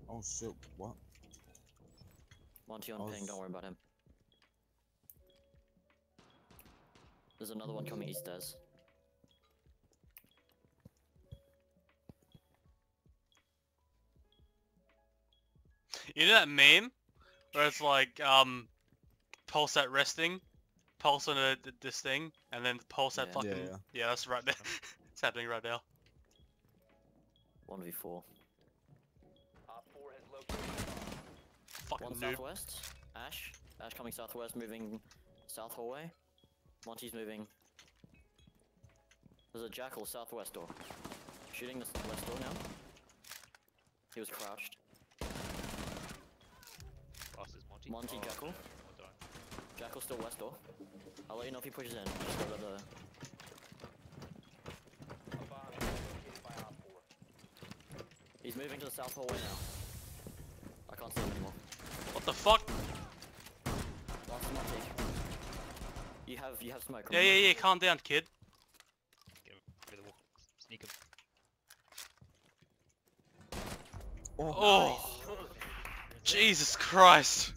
Oh shit, what? Monty on ping, don't worry about him. There's another one coming east stairs. You know that meme? Where it's like, pulse at resting, pulse on this thing, and then pulse at fucking... Yeah. Yeah, that's right there. It's happening right now. 1v4. Fucking One noob. southwest. Ash. Ash coming southwest, moving south hallway. Monty's moving. There's a jackal southwest door. Shooting the west door now. He was crouched. Last is Monty. Monty, jackal. Jackal still west door. I'll let you know if he pushes in. Just go to the... He's moving to the south hallway now. I can't see him anymore. What the fuck? Last is Monty. You have smoke. Yeah, yeah, yeah, calm down, kid. Get rid of the wall. Sneak him. Oh! Jesus Christ!